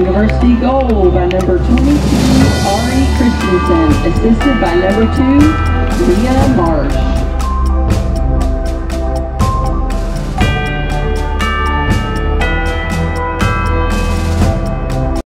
University gold by number 22, Ari Christensen, assisted by number 2, Leah Marsh.